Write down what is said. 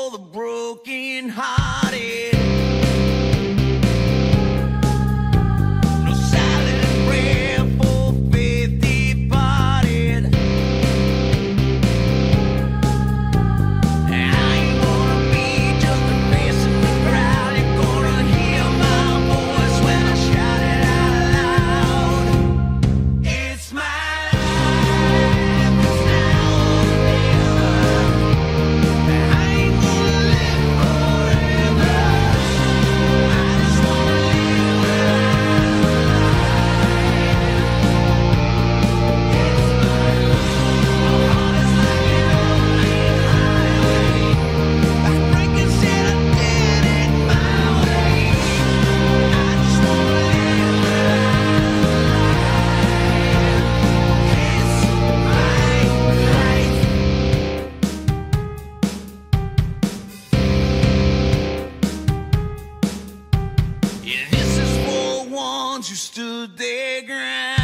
for the broken hearted. No silent prayer for faith departed. I ain't gonna be just a face in the crowd. You're gonna hear my voice when I shout it out loud. It's my life, it's now or never. I ain't gonna live forever. I just wanna live yeah, this is for ones who stood their ground.